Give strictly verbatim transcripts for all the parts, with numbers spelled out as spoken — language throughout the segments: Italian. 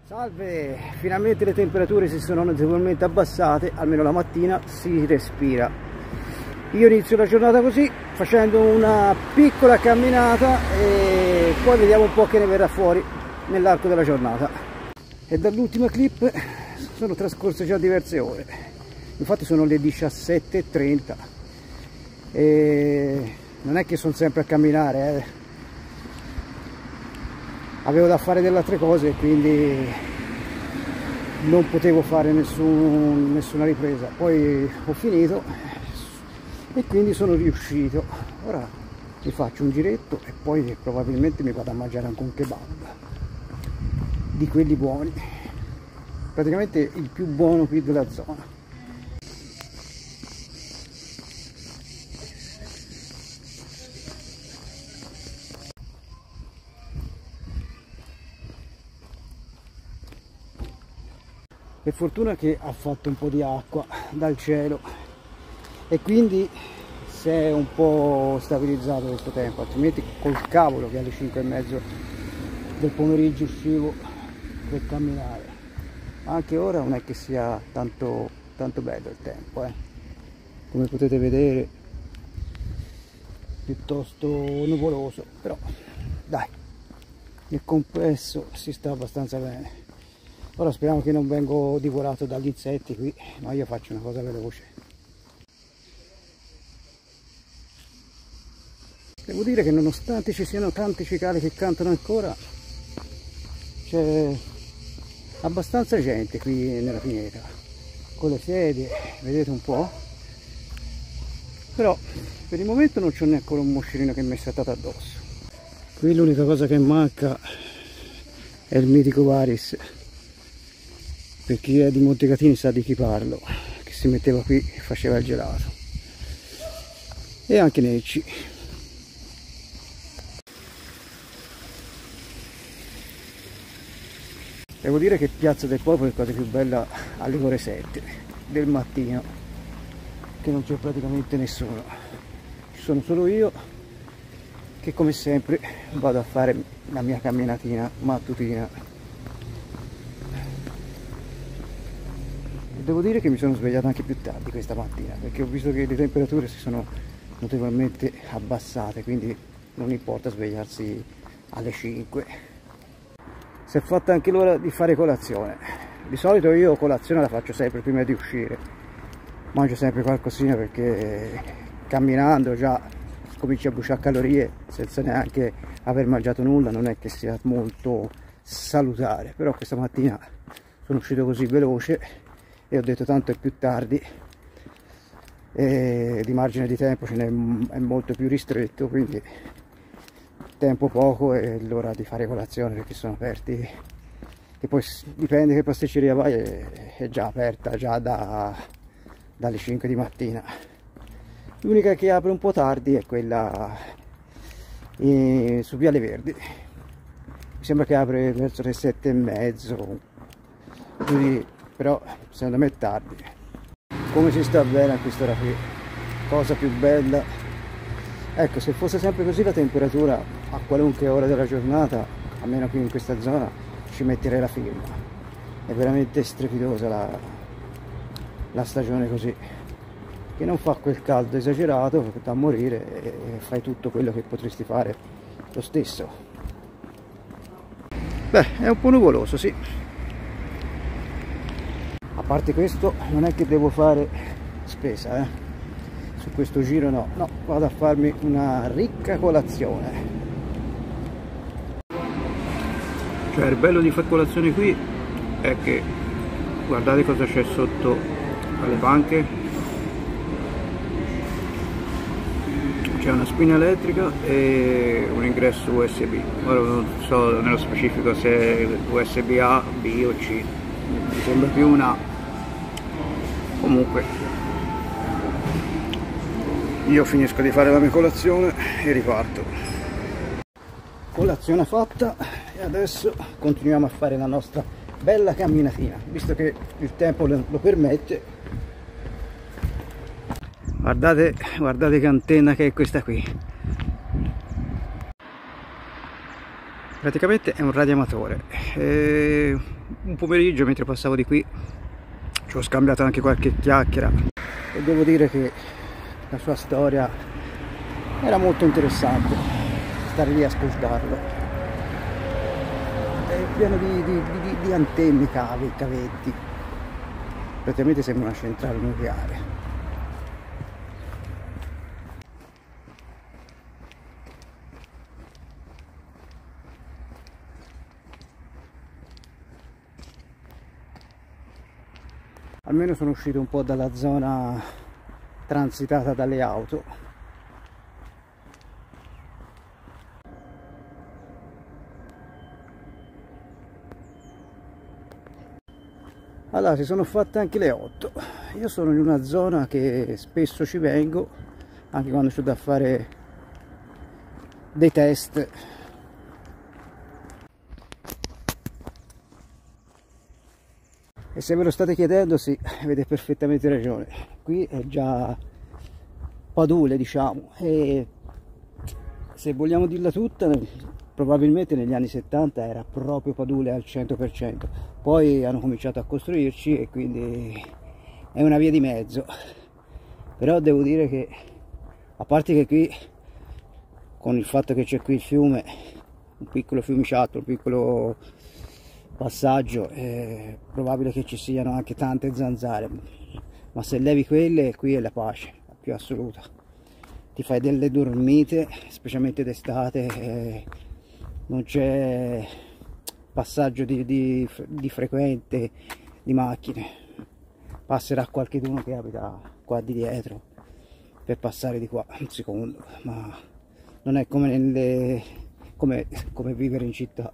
Salve, finalmente le temperature si sono notevolmente abbassate, almeno la mattina si respira. Io inizio la giornata così, facendo una piccola camminata e poi vediamo un po' che ne verrà fuori nell'arco della giornata. E dall'ultima clip sono trascorse già diverse ore, infatti sono le diciassette e trenta e non è che sono sempre a camminare, eh. Avevo da fare delle altre cose e quindi non potevo fare nessun, nessuna ripresa. Poi ho finito e quindi sono riuscito. Ora mi faccio un giretto e poi probabilmente mi vado a mangiare anche un kebab di quelli buoni, praticamente il più buono qui della zona. Per fortuna che ha fatto un po' di acqua dal cielo e quindi si è un po' stabilizzato questo tempo, altrimenti col cavolo che alle cinque e mezzo del pomeriggio uscivo per camminare. Ma anche ora non è che sia tanto, tanto bello il tempo, eh. Come potete vedere piuttosto nuvoloso, però dai, nel complesso si sta abbastanza bene. Ora speriamo che non vengo divorato dagli insetti qui, ma io faccio una cosa veloce. Devo dire che nonostante ci siano tanti cicali che cantano ancora, c'è abbastanza gente qui nella pineta, con le sedie, vedete un po'. Però per il momento non c'è neanche un moscerino che mi è saltato addosso. Qui l'unica cosa che manca è il mitico Varis. Per chi è di Montecatini sa di chi parlo, che si metteva qui e faceva il gelato. E anche Necci. Devo dire che Piazza del Popolo è la cosa più bella alle ore sette del mattino, che non c'è praticamente nessuno. Ci sono solo io che come sempre vado a fare la mia camminatina mattutina. Devo dire che mi sono svegliato anche più tardi questa mattina, perché ho visto che le temperature si sono notevolmente abbassate, quindi non importa svegliarsi alle cinque. Si è fatta anche l'ora di fare colazione. Di solito io colazione la faccio sempre prima di uscire, mangio sempre qualcosina perché camminando già cominci a bruciare calorie senza neanche aver mangiato nulla, non è che sia molto salutare. Però questa mattina sono uscito così veloce e ho detto tanto è più tardi e di margine di tempo ce n'è è molto più ristretto, quindi tempo poco e l'ora di fare colazione, perché sono aperti, e poi dipende che pasticceria vai, è, è già aperta già da, dalle cinque di mattina. L'unica che apre un po' tardi è quella in, su Viale Verdi, mi sembra che apre verso le sette e mezzo, quindi però secondo me è tardi. Come si sta bene a quest'ora qui, cosa più bella. Ecco, se fosse sempre così la temperatura a qualunque ora della giornata, almeno qui in questa zona, ci metterei la firma. È veramente strepidosa la, la stagione così, che non fa quel caldo esagerato da morire e fai tutto quello che potresti fare lo stesso. Beh, è un po' nuvoloso, sì. A parte questo non è che devo fare spesa, eh. Su questo giro no, no, vado a farmi una ricca colazione. Cioè il bello di fare colazione qui è che guardate cosa c'è sotto alle panche. C'è una spina elettrica e un ingresso U S B. Ora non so nello specifico se è U S B A, B o C, mi sembra più una A. Comunque io finisco di fare la mia colazione e riparto. Colazione fatta e adesso continuiamo a fare la nostra bella camminatina, visto che il tempo lo permette. Guardate, guardate che antenna che è questa qui. Praticamente è un radioamatore, è pomeriggio, mentre passavo di qui ci ho scambiato anche qualche chiacchiera e devo dire che la sua storia era molto interessante, stare lì a ascoltarlo. È pieno di, di, di, di antenne, cavi, cavetti, praticamente sembra una centrale nucleare. Almeno sono uscito un po' dalla zona transitata dalle auto. Allora, si sono fatte anche le otto. Io sono in una zona che spesso ci vengo, anche quando c'ho da fare dei test. E se ve lo state chiedendo, sì, avete perfettamente ragione. Qui è già Padule, diciamo, e se vogliamo dirla tutta, probabilmente negli anni settanta era proprio Padule al cento per cento. Poi hanno cominciato a costruirci e quindi è una via di mezzo. Però devo dire che, a parte che qui, con il fatto che c'è qui il fiume, un piccolo fiumiciattolo, un piccolo passaggio, è probabile che ci siano anche tante zanzare, ma se levi quelle, qui è la pace più assoluta. Ti fai delle dormite, specialmente d'estate, eh, non c'è passaggio di, di, di frequente di macchine. Passerà qualcuno che abita qua di dietro per passare di qua un secondo, ma non è come, nelle, come, come vivere in città.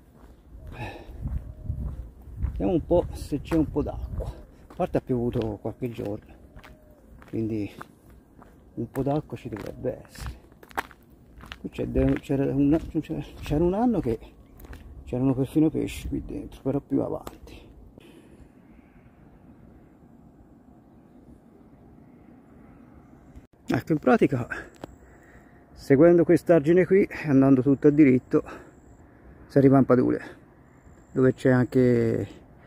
Vediamo un po' se c'è un po' d'acqua. A parte ha piovuto qualche giorno, quindi un po' d'acqua ci dovrebbe essere. C'era un, un anno che c'erano perfino pesci qui dentro, però più avanti. Ecco, in pratica, seguendo quest'argine qui, andando tutto a diritto, si arriva in Padule, dove c'è anche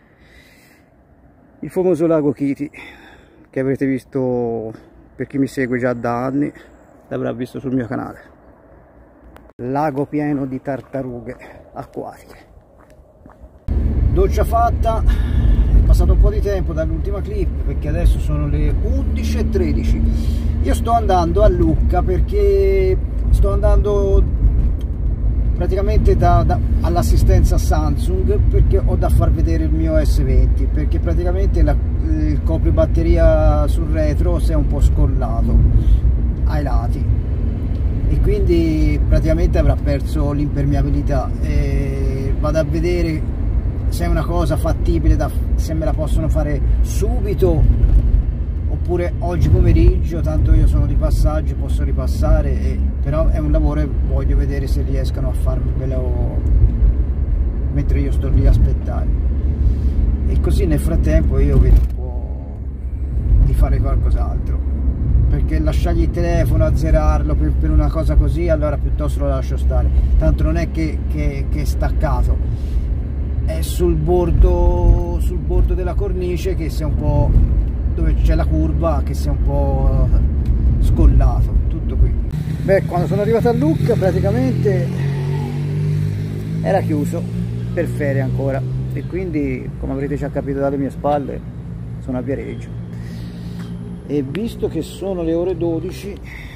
il famoso lago Chiti, che avrete visto, per chi mi segue già da anni, l'avrà visto sul mio canale. Lago pieno di tartarughe acquatiche. Doccia fatta, è passato un po' di tempo dall'ultima clip, perché adesso sono le undici e tredici. Io sto andando a Lucca perché sto andando praticamente da, da, all'assistenza Samsung, perché ho da far vedere il mio S venti, perché praticamente la, il copribatteria sul retro si è un po' scollato ai lati e quindi praticamente avrà perso l'impermeabilità. E vado a vedere se è una cosa fattibile, da, se me la possono fare subito oppure oggi pomeriggio, tanto io sono di passaggio, posso ripassare, e, però è un lavoro e voglio vedere se riescano a farmelo mentre io sto lì a aspettare, e così nel frattempo io vedo un po' di fare qualcos'altro, perché lasciargli il telefono, azzerarlo per, per una cosa così, allora piuttosto lo lascio stare, tanto non è che, che, che è staccato, è sul bordo, sul bordo della cornice, che si è un po', dove c'è la curva, che si è un po' scollato, tutto qui. Beh, quando sono arrivato a Lucca praticamente era chiuso per ferie ancora, e quindi, come avrete già capito dalle mie spalle, sono a Viareggio, e visto che sono le ore dodici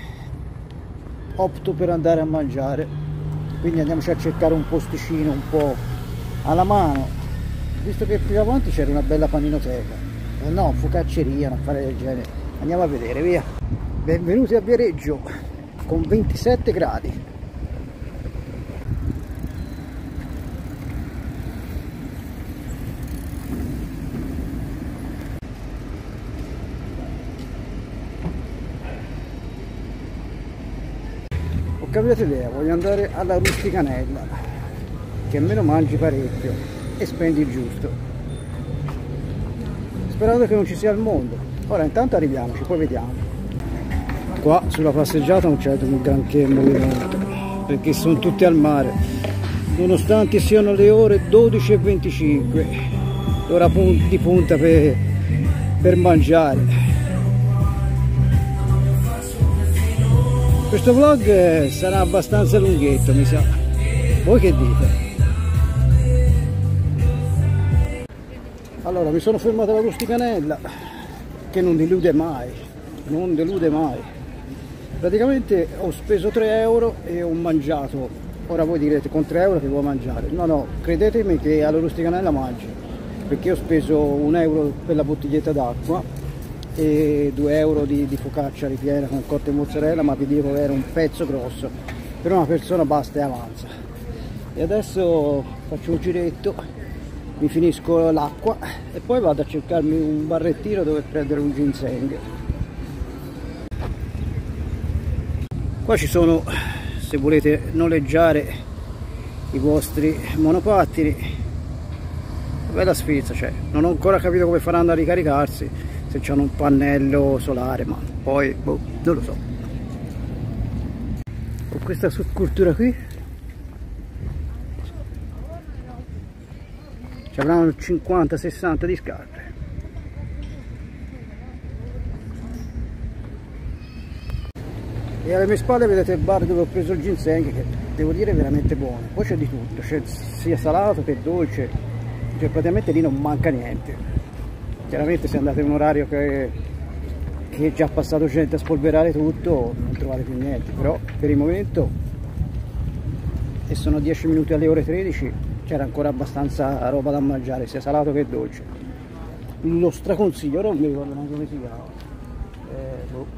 opto per andare a mangiare, quindi andiamoci a cercare un posticino un po' alla mano, visto che più avanti c'era una bella paninoteca. No, focacceria, non fare del genere. Andiamo a vedere, via. Benvenuti a Viareggio con ventisette gradi. Ho cambiato idea, voglio andare alla Rusticanella, che almeno mangi parecchio e spendi il giusto, sperando che non ci sia il mondo. Ora intanto arriviamoci, poi vediamo. Qua sulla passeggiata non c'è un granché movimento, perché sono tutti al mare, nonostante siano le ore dodici e venticinque. l'ora di punta per, per mangiare. Questo vlog sarà abbastanza lunghetto, mi sa. Voi che dite? Allora, mi sono fermato alla Rusticanella, che non delude mai, non delude mai. Praticamente ho speso tre euro e ho mangiato. Ora voi direte, con tre euro che vuoi mangiare? No, no, credetemi che alla Rusticanella mangi, perché ho speso un euro per la bottiglietta d'acqua e due euro di, di focaccia ripiena con cotta e mozzarella, ma vi dico che era un pezzo grosso. Per una persona basta e avanza. E adesso faccio un giretto, mi finisco l'acqua e poi vado a cercarmi un barrettino dove prendere un ginseng. Qua ci sono, se volete noleggiare i vostri monopattini, bella sfilza, cioè non ho ancora capito come faranno a ricaricarsi, se c'hanno un pannello solare, ma poi boh, non lo so. Ho questa scultura qui, ci avranno cinquanta sessanta di scarpe. E alle mie spalle vedete il bar dove ho preso il ginseng, che devo dire è veramente buono. Poi c'è di tutto, c'è sia salato che dolce, cioè praticamente lì non manca niente. Chiaramente se andate in un orario che, che è già passato gente a spolverare tutto, non trovate più niente, però per il momento, e sono dieci minuti alle ore tredici, c'era ancora abbastanza roba da mangiare, sia salato che dolce. Lo straconsiglio, non mi ricordo neanche come si chiama. Eh, boh.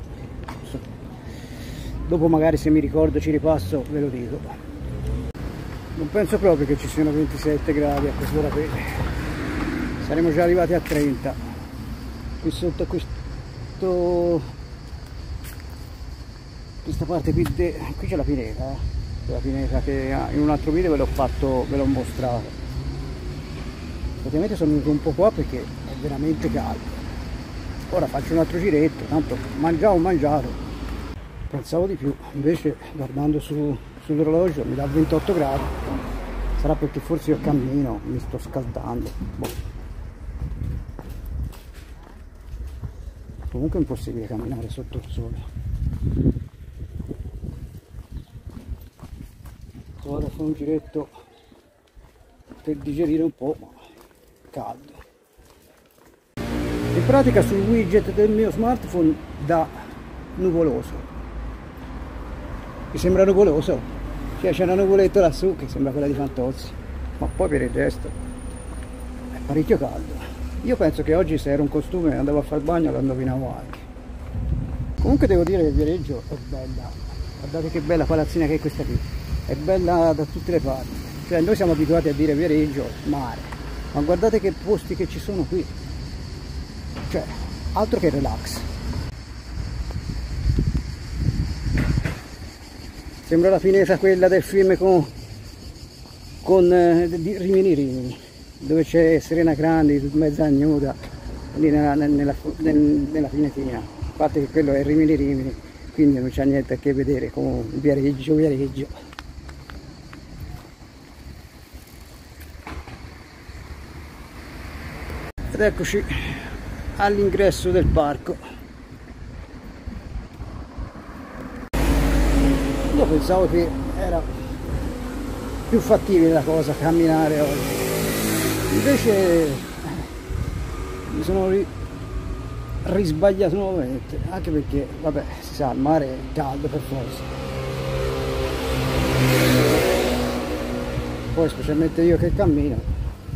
Dopo magari se mi ricordo ci ripasso ve lo dico. Non penso proprio che ci siano ventisette gradi a quest'ora qui. Saremo già arrivati a trenta. Qui sotto a questo, questa parte qui, de... qui c'è la pineta, eh. La pineta che in un altro video ve l'ho fatto, ve l'ho mostrato. Praticamente sono venuto un po' qua perché è veramente caldo. Ora faccio un altro giretto, tanto mangiavo ho mangiato, pensavo di più, invece guardando su, sull'orologio mi dà ventotto gradi. Sarà perché forse io cammino, mi sto scaldando, boh. Comunque è impossibile camminare sotto il sole. Vado a fare un giretto per digerire un po', ma caldo. In pratica sul widget del mio smartphone dà nuvoloso. Mi sembra nuvoloso, cioè c'è una nuvoletta lassù che sembra quella di Fantozzi, ma poi per il resto è parecchio caldo. Io penso che oggi se era un costume e andavo a fare il bagno lo indovinavo anche. Comunque devo dire che Viareggio è bella, guardate che bella palazzina che è questa qui. È bella da tutte le parti, cioè noi siamo abituati a dire Viareggio, mare, ma guardate che posti che ci sono qui, cioè altro che relax. Sembra la pineta quella del film con, con eh, di Rimini Rimini, dove c'è Serena Grandi mezza nuda lì nella, nella, nella pinetina, a parte che quello è Rimini Rimini, quindi non c'è niente a che vedere con Viareggio Viareggio. Ed eccoci all'ingresso del parco. Io pensavo che era più fattibile la cosa camminare oggi, invece mi sono ri risbagliato nuovamente, anche perché vabbè, si sa, il mare è caldo per forza. Poi specialmente io che cammino.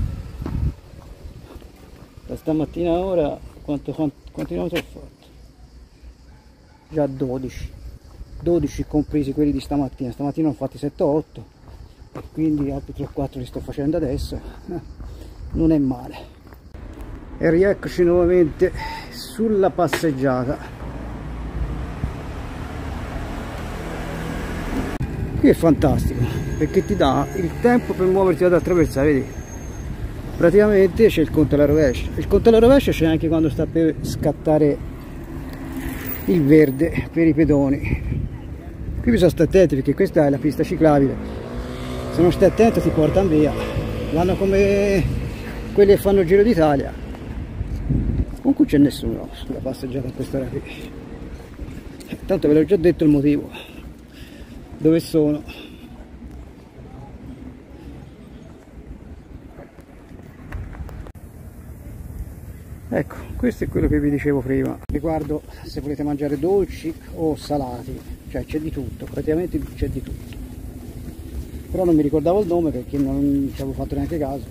Da stamattina ora quanto, quanto, quanti chilometri ho fatto? Già dodici, dodici compresi quelli di stamattina. Stamattina ho fatti sette otto e quindi altri tre quattro li sto facendo adesso. Non è male. E rieccoci nuovamente sulla passeggiata. Qui è fantastico perché ti dà il tempo per muoverti ad attraversare lì. Praticamente c'è il conto alla rovescia. Il conto alla rovescia c'è anche quando sta per scattare il verde per i pedoni. Qui bisogna stare attenti perché questa è la pista ciclabile, se non stai attento ti portano via. Vanno come quelli che fanno il Giro d'Italia. Comunque c'è nessuno sulla passeggiata a quest'ora qui, tanto ve l'ho già detto il motivo dove sono. Ecco, questo è quello che vi dicevo prima riguardo se volete mangiare dolci o salati, cioè c'è di tutto, praticamente c'è di tutto, però non mi ricordavo il nome perché non ci avevo fatto neanche caso.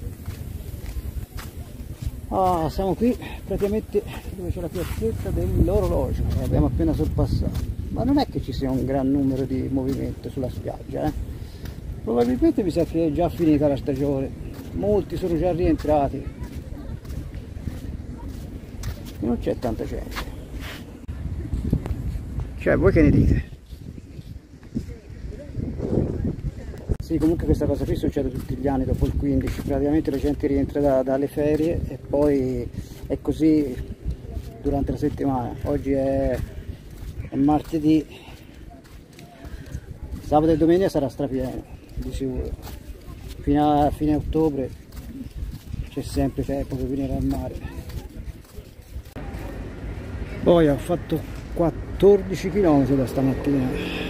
Ah, siamo qui praticamente dove c'è la piazzetta dell'orologio, abbiamo appena sorpassato, ma non è che ci sia un gran numero di movimento sulla spiaggia, eh? Probabilmente mi sa che è già finita la stagione, molti sono già rientrati, non c'è tanta gente. Cioè, voi che ne dite? Sì, comunque questa cosa qui succede tutti gli anni dopo il quindici, praticamente la gente rientra da, dalle ferie e poi è così durante la settimana. Oggi è, è martedì, sabato e domenica sarà strapieno, di sicuro. Fino a fine ottobre c'è sempre tempo per venire al mare. Poi ho fatto quattordici chilometri da stamattina.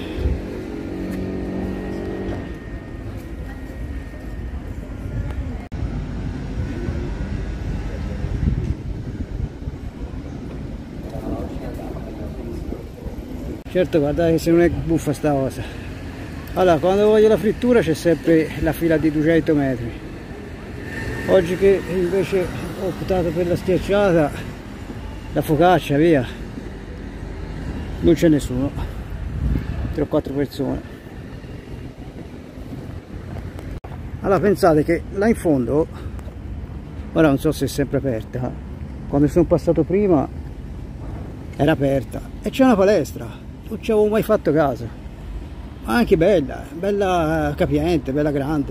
Certo, guardate che se non è buffa sta cosa. Allora, quando voglio la frittura c'è sempre la fila di duecento metri. Oggi che invece ho optato per la schiacciata, la focaccia, via, non c'è nessuno, tre o quattro persone. Allora pensate che là in fondo, ora non so se è sempre aperta, quando sono passato prima era aperta e c'è una palestra, non ci avevo mai fatto caso, ma anche bella, bella capiente, bella grande,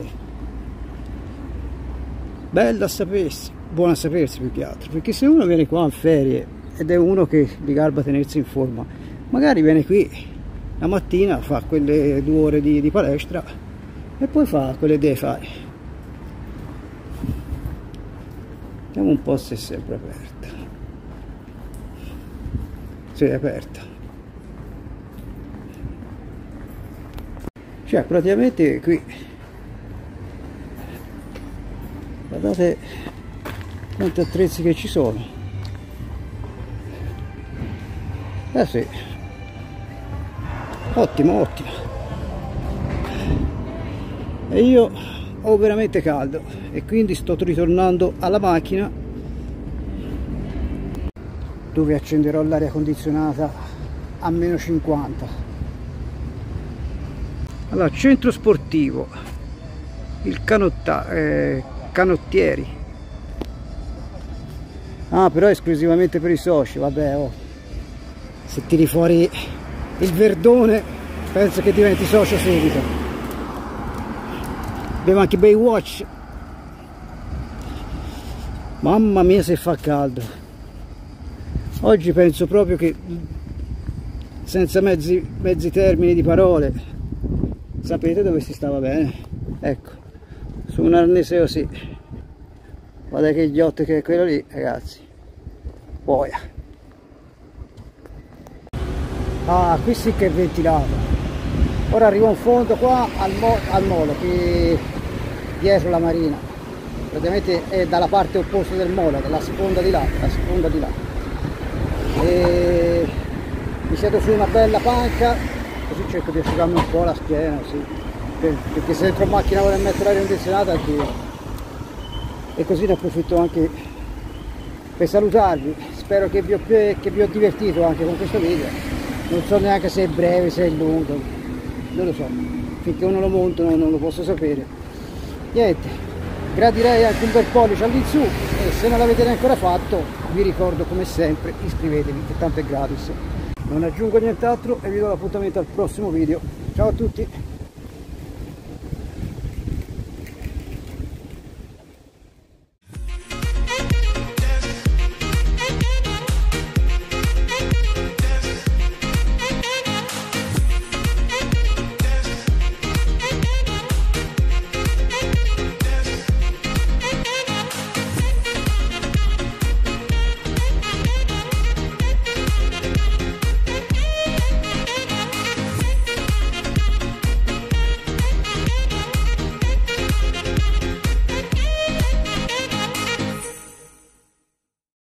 bella a sapersi, buona a sapersi più che altro, perché se uno viene qua in ferie ed è uno che gli garba tenersi in forma, magari viene qui la mattina, fa quelle due ore di, di palestra e poi fa quelle deve fare. Vediamo un po' se è sempre aperta. Sì, è aperta. Cioè praticamente qui guardate quanti attrezzi che ci sono. Eh sì, ottimo, ottimo. E io ho veramente caldo e quindi sto ritornando alla macchina dove accenderò l'aria condizionata a meno cinquanta. Allora, centro sportivo, il canotta, eh, canottieri. Ah, però è esclusivamente per i soci, vabbè, oh. Se tiri fuori il verdone penso che diventi socio subito. Abbiamo anche Baywatch. Mamma mia se fa caldo. Oggi penso proprio che senza mezzi, mezzi termini di parole sapete dove si stava bene. Ecco, su un arnese così. Guarda che yacht che è quello lì, ragazzi. Boia. Ah, qui sì che è ventilato. Ora arrivo in fondo qua al, mo al molo, qui dietro la marina. Praticamente è dalla parte opposta del molo, dalla sponda di là, la sponda di là. E mi siedo su una bella panca, così cerco di asciugarmi un po' la schiena, sì. Perché se dentro in macchina vorrei mettere l'aria condizionata è duro. E così ne approfitto anche per salutarvi. Spero che vi ho, che vi ho divertito anche con questo video. Non so neanche se è breve, se è lungo, non lo so, finché uno lo monta non lo posso sapere. Niente, gradirei anche un bel pollice all'insù e se non l'avete ancora fatto vi ricordo come sempre iscrivetevi che tanto è gratis. Non aggiungo nient'altro e vi do l'appuntamento al prossimo video. Ciao a tutti!